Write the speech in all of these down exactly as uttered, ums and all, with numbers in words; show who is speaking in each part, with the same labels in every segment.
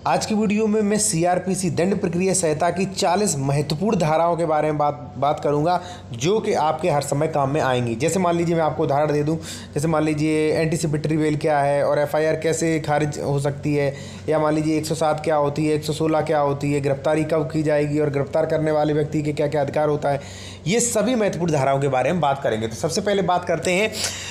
Speaker 1: आज की वीडियो में मैं सीआरपीसी दंड प्रक्रिया संहिता की चालीस महत्वपूर्ण धाराओं के बारे में बात बात करूंगा जो कि आपके हर समय काम में आएंगी। जैसे मान लीजिए मैं आपको उदाहरण दे दूं, जैसे मान लीजिए एंटीसिपेटरी बेल क्या है और एफआईआर कैसे खारिज हो सकती है, या मान लीजिए एक सौ सात क्या होती है, एक सौ सोलह क्या होती है, गिरफ्तारी कब की जाएगी और गिरफ्तार करने वाले व्यक्ति के क्या क्या अधिकार होता है। ये सभी महत्वपूर्ण धाराओं के बारे में बात करेंगे। तो सबसे पहले बात करते हैं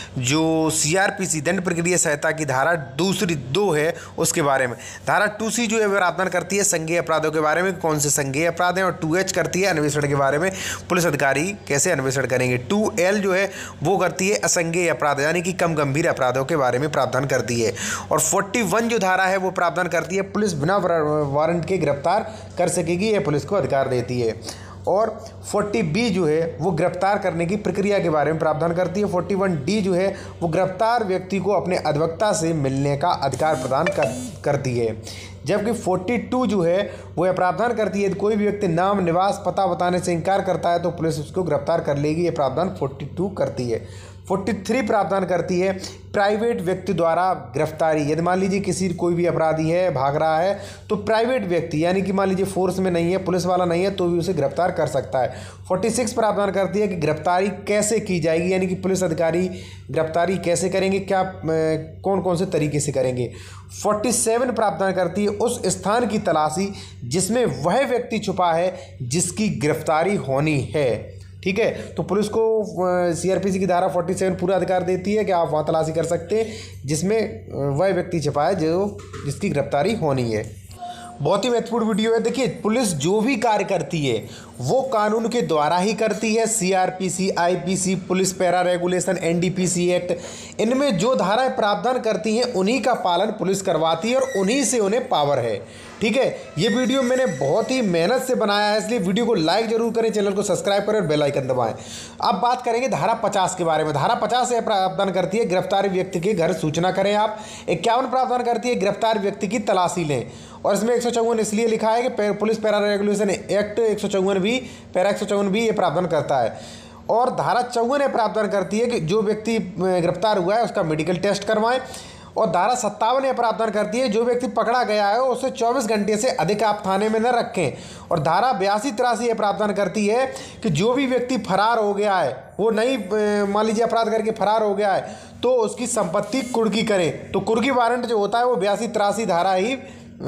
Speaker 1: जो सीआरपीसी दंड प्रक्रिया संहिता की धारा दूसरी दो है उसके बारे में। धारा टू सी जो है प्रावधान करती है संज्ञेय अपराधों के बारे में, कौन से संज्ञेय अपराध हैं, और टू एच करती है अन्वेषण के बारे में, पुलिस अधिकारी कैसे अन्वेषण करेंगे। टू एल जो है वो करती है असंज्ञेय अपराध यानी कि कम गंभीर अपराधों के बारे में प्रावधान करती है। और फोर्टी वन जो धारा है वो प्रावधान करती है पुलिस बिना वारंट के गिरफ्तार कर सकेगी, यह पुलिस को अधिकार देती है। और फोर्टी बी जो है वो गिरफ्तार करने की प्रक्रिया के बारे में प्रावधान करती है। फोर्टी वन डी जो है वो गिरफ्तार व्यक्ति को अपने अधिवक्ता से मिलने का अधिकार प्रदान कर करती है। जबकि फोर्टी टू जो है वो प्रावधान करती है कोई भी व्यक्ति नाम निवास पता बताने से इनकार करता है तो पुलिस उसको गिरफ्तार कर लेगी, ये प्रावधान फोर्टी टू करती है। फोर्टी थ्री प्रावधान करती है प्राइवेट व्यक्ति द्वारा गिरफ्तारी। यदि मान लीजिए किसी कोई भी अपराधी है भाग रहा है तो प्राइवेट व्यक्ति यानी कि मान लीजिए फोर्स में नहीं है, पुलिस वाला नहीं है, तो भी उसे गिरफ्तार कर सकता है। फोर्टी सिक्स प्रावधान करती है कि गिरफ्तारी कैसे की जाएगी यानी कि पुलिस अधिकारी गिरफ्तारी कैसे करेंगे, क्या कौन कौन से तरीके से करेंगे। फोर्टी सेवन प्रावधान करती है उस स्थान की तलाशी जिसमें वह व्यक्ति छुपा है जिसकी गिरफ्तारी होनी है। ठीक है, तो पुलिस को सीआरपीसी की धारा फोर्टी सेवन पूरा अधिकार देती है कि आप वहाँ तलाशी कर सकते हैं जिसमें वह व्यक्ति छिपा है जो जिसकी गिरफ्तारी होनी है। बहुत ही महत्वपूर्ण वीडियो है। देखिए, पुलिस जो भी कार्य करती है वो कानून के द्वारा ही करती है। CrPC, IPC, police para regulation, NDPC act, इनमें जो धाराएं प्रावधान करती हैं उन्हीं का पालन पुलिस करवाती है और उन्हीं से उन्हें पावर है। ठीक है, ये वीडियो मैंने बहुत ही मेहनत से बनाया है, इसलिए वीडियो को लाइक जरूर करें, चैनल को सब्सक्राइब करें और बेल आइकन दबाएं। अब बात करेंगे धारा पचास के बारे में। धारा पचास यह प्रावधान करती है गिरफ्तारी व्यक्ति के घर सूचना करें आप। इक्यावन प्रावधान करती है गिरफ्तार व्यक्ति की तलाशी लें। और इसमें एक सौ चौवन इसलिए लिखा है कि पुलिस पैरा रेगुलेशन एक्ट एक सौ चौवन भी पैरा एक सौ चौवन भी ये प्रावधान करता है। और धारा चौवन ये प्रावधान करती है कि जो व्यक्ति गिरफ्तार हुआ है उसका मेडिकल टेस्ट करवाएं। और धारा सत्तावन यह प्रावधान करती है जो व्यक्ति पकड़ा गया है उसे चौबीस घंटे से अधिक आप थाने में न रखें। और धारा बयासी तिरासी यह प्रावधान करती है कि जो भी व्यक्ति फरार हो गया है, वो नहीं मान लीजिए अपराध करके फरार हो गया है, तो उसकी संपत्ति कुर्की करें। तो कुर्की वारंट जो होता है वो बयासी तिरासी धारा ही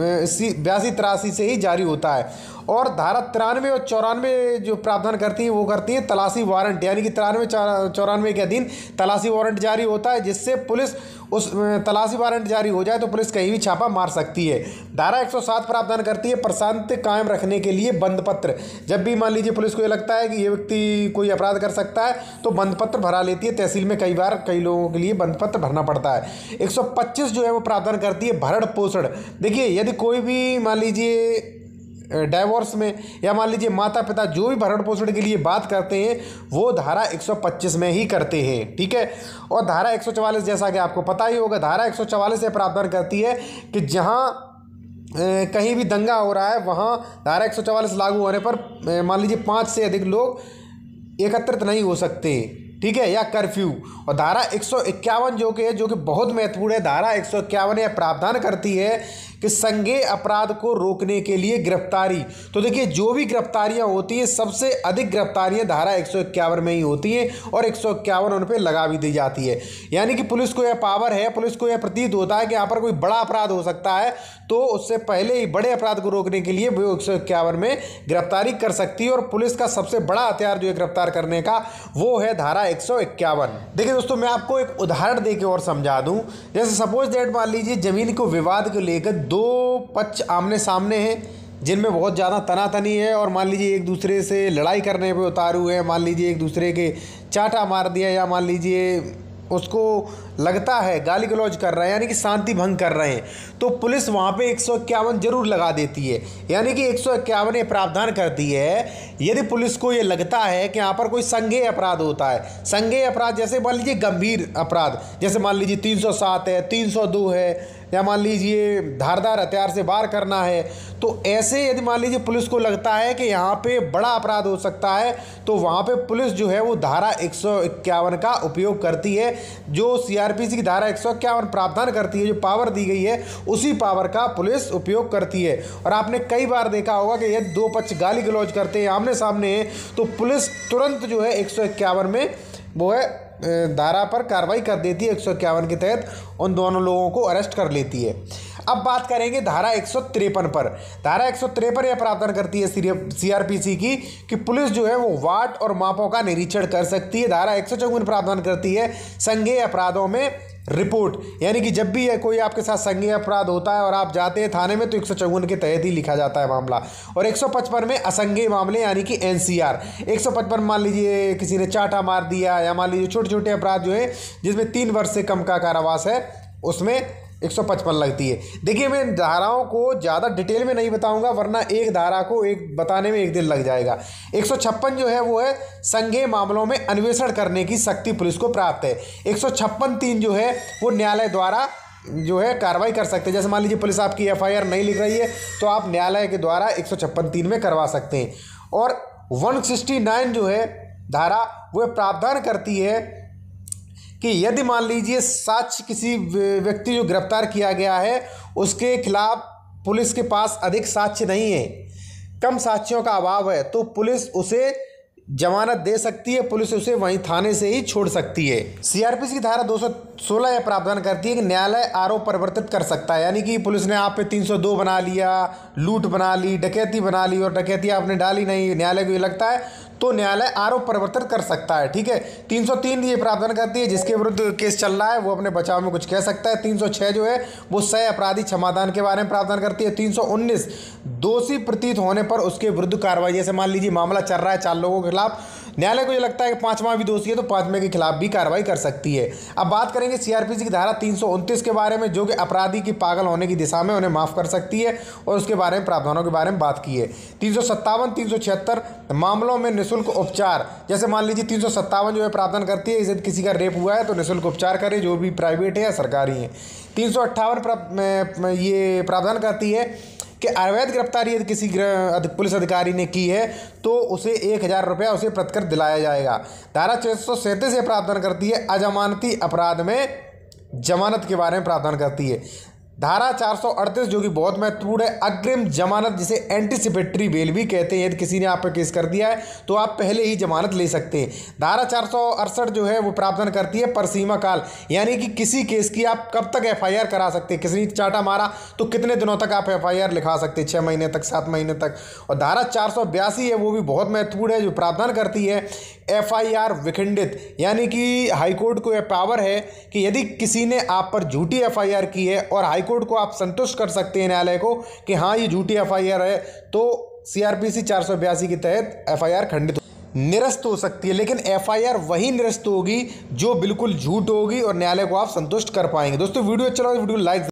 Speaker 1: बयासी तिरासी से ही जारी होता है। और धारा तिरानवे और चौरानवे जो प्रावधान करती है वो करती है तलाशी वारंट यानी कि तिरानवे चौरानवे के अधीन तलाशी वारंट जारी होता है, जिससे पुलिस उस तलाशी वारंट जारी हो जाए तो पुलिस कहीं भी छापा मार सकती है। धारा एक सौ सात प्रावधान करती है प्रशांत कायम रखने के लिए बंद पत्र। जब भी मान लीजिए पुलिस को ये लगता है कि ये व्यक्ति कोई अपराध कर सकता है तो बंद पत्र भरा लेती है। तहसील में कई बार कई लोगों के लिए बंद पत्र भरना पड़ता है। एक सौ पच्चीस जो है वो प्रावधान करती है भरण पोषण। देखिए, यदि कोई भी मान लीजिए डाइवोर्स में या मान लीजिए माता पिता जो भी भरण पोषण के लिए बात करते हैं वो धारा एक सौ पच्चीस में ही करते हैं। ठीक है, और धारा एक सौ चवालीस जैसा कि आपको पता ही होगा, धारा एक सौ चवालीस से प्रावधान करती है कि जहां कहीं भी दंगा हो रहा है वहां धारा एक सौ चवालीस लागू होने पर मान लीजिए पाँच से अधिक लोग एकत्रित नहीं हो सकते। ठीक है, या कर्फ्यू। और धारा एक सौ इक्यावन जो कि है जो कि बहुत महत्वपूर्ण है, धारा एक सौ इक्यावन यह प्रावधान करती है कि संज्ञेय अपराध को रोकने के लिए गिरफ्तारी। तो देखिए, जो भी गिरफ्तारियां होती हैं सबसे अधिक गिरफ्तारियां धारा एक सौ इक्यावन में ही होती हैं और एक सौ इक्यावन उन पर लगा भी दी जाती है। यानी कि पुलिस को यह पावर है, पुलिस को यह प्रतीत होता है कि यहाँ पर कोई बड़ा अपराध हो सकता है तो उससे पहले ही बड़े अपराध को रोकने के लिए वो एक सौ इक्यावन में गिरफ्तारी कर सकती है। और पुलिस का सबसे बड़ा हथियार जो है गिरफ्तार करने का वो है धारा एक सौ इक्यावन। देखिए दोस्तों, मैं आपको एक उदाहरण देके और समझा दूं। जैसे सपोज दैट मान लीजिए जमीन को विवाद को लेकर दो पक्ष आमने सामने हैं जिनमें बहुत ज़्यादा तनातनी है और मान लीजिए एक दूसरे से लड़ाई करने पे उतारू है, मान लीजिए एक दूसरे के चांटा मार दिया या मान लीजिए उसको लगता है गाली गलौज कर रहे हैं यानी कि शांति भंग कर रहे हैं, तो पुलिस वहाँ पे एक सौ इक्यावन जरूर लगा देती है। यानी कि एक सौ इक्यावन ये प्रावधान करती है यदि पुलिस को ये लगता है कि यहाँ पर कोई संज्ञेय अपराध होता है। संज्ञेय अपराध जैसे मान लीजिए गंभीर अपराध, जैसे मान लीजिए तीन सौ सात है, तीन सौ दो है, या मान लीजिए धारदार हथियार से वार करना है, तो ऐसे यदि मान लीजिए पुलिस को लगता है कि यहाँ पे बड़ा अपराध हो सकता है तो वहाँ पे पुलिस जो है वो धारा एक सौ इक्यावन का उपयोग करती है, जो सीआर सीआरपीसी की धारा एक सौ इक्यावन प्रावधान करती है, जो पावर दी गई है उसी पावर का पुलिस उपयोग करती है। और आपने कई बार देखा होगा कि यदि दो पक्ष गाली गलौज करते हैं आमने सामने तो पुलिस तुरंत जो है एक सौ इक्यावन में वो है धारा पर कार्रवाई कर देती है, एक सौ इक्यावन के तहत उन दोनों लोगों को अरेस्ट कर लेती है। अब बात करेंगे धारा एक सौ तिरपन पर। धारा एक सौ तिरपन यह प्रावधान करती है सीआरपीसी की कि पुलिस जो है वो वाट और मापों का निरीक्षण कर सकती है। धारा एक सौ चौवन प्रावधान करती है संज्ञेय अपराधों में रिपोर्ट, यानी कि जब भी है कोई आपके साथ संज्ञेय अपराध होता है और आप जाते हैं थाने में तो एक सौ चौवन के तहत ही लिखा जाता है मामला। और एक सौ पचपन में असंज्ञेय मामले यानी कि एनसीआर। एक सौ पचपन मान लीजिए किसी ने चाटा मार दिया या मान लीजिए छोटे छोटे अपराध जो है जिसमें तीन वर्ष से कम का कारावास है उसमें एक सौ पचपन लगती है। देखिए मैं धाराओं को ज़्यादा डिटेल में नहीं बताऊंगा वरना एक धारा को एक बताने में एक दिन लग जाएगा। एक सौ छप्पन जो है वो है संज्ञेय मामलों में अन्वेषण करने की शक्ति पुलिस को प्राप्त है। एक सौ छप्पन तीन जो है वो न्यायालय द्वारा जो है कार्रवाई कर सकते हैं। जैसे मान लीजिए पुलिस आपकी एफआईआर नहीं लिख रही है तो आप न्यायालय के द्वारा एक सौ छप्पन तीन में करवा सकते हैं। और एक सौ उनहत्तर जो है धारा वो प्रावधान करती है कि यदि मान लीजिए साक्ष्य किसी व्यक्ति जो गिरफ्तार किया गया है उसके खिलाफ पुलिस के पास अधिक साक्ष्य नहीं है, कम साक्ष्यों का अभाव है, तो पुलिस उसे जमानत दे सकती है, पुलिस उसे वहीं थाने से ही छोड़ सकती है। सीआरपीसी की धारा दो सौ सोलह यह प्रावधान करती है कि न्यायालय आरोप परिवर्तित कर सकता है, यानी कि पुलिस ने आप पे तीन सौ दो बना लिया, लूट बना ली, डकैती बना ली और डकैती आपने डाली नहीं, न्यायालय को ये लगता है तो न्यायालय आरोप परिवर्तित कर सकता है। ठीक है। तीन सौ तीन ये प्रावधान करती है जिसके विरुद्ध केस चल रहा है वो अपने बचाव में कुछ कह सकता है। तीन सौ छह जो है वो सह अपराधी क्षमादान के बारे में प्रावधान करती है। तीन सौ उन्नीस दोषी प्रतीत होने पर उसके विरुद्ध कार्रवाई, जैसे मान लीजिए मामला चल रहा है चार लोगों के खिलाफ, न्यायालय को ये लगता है कि पांचवा भी दोषी है तो पांचवें के खिलाफ भी कार्रवाई कर सकती है। अब बात करेंगे सीआरपीसी की धारा तीन सौ उनतीस के बारे में जो कि अपराधी की पागल होने की दिशा में उन्हें माफ कर सकती है और उसके बारे में प्रावधानों के बारे में बात की है। तीन सौ सत्तावन तीन सौ छिहत्तर मामलों में निःशुल्क उपचार, जैसे मान लीजिए तीन सौ सत्तावन जो है प्रावधान करती है यदि किसी का रेप हुआ है तो निःशुल्क उपचार करे, जो भी प्राइवेट है या सरकारी है। तीन सौ अट्ठावन ये प्रावधान करती है कि अवैध गिरफ्तारी यदि किसी पुलिस अधिकारी ने की है तो उसे एक हज़ार रुपया उसे प्रतिकर दिलाया जाएगा। धारा छः सौ सैंतीस ये प्रावधान करती है अजमानती अपराध में जमानत के बारे में प्रावधान करती है। धारा चार सौ अड़तीस जो कि बहुत महत्वपूर्ण है अग्रिम जमानत, जिसे एंटीसिपेटरी बेल भी कहते हैं। यदि किसी ने आप पे केस कर दिया है तो आप पहले ही जमानत ले सकते हैं। धारा चार सौ अड़सठ जो है वो प्रावधान करती है परसीमा काल, यानी कि किसी केस की आप कब तक एफआईआर करा सकते हैं। किसी ने चाटा मारा तो कितने दिनों तक आप एफआईआर लिखा सकते हैं, छः महीने तक, सात महीने तक। और धारा चार सौ बयासी है वो भी बहुत महत्वपूर्ण है, जो प्रावधान करती है एफआईआर विखंडित, यानी कि हाईकोर्ट को यह पावर है कि यदि किसी ने आप पर झूठी एफआईआर की है और हाईकोर्ट को आप संतुष्ट कर सकते हैं न्यायालय को कि हाँ ये झूठी एफआईआर है, तो सीआरपीसी चार सौ बयासी के तहत एफआईआर खंडित निरस्त हो सकती है। लेकिन एफआईआर वही निरस्त होगी जो बिल्कुल झूठ होगी और न्यायालय को आप संतुष्ट कर पाएंगे। दोस्तों वीडियो अच्छा लगा तो वीडियो लाइक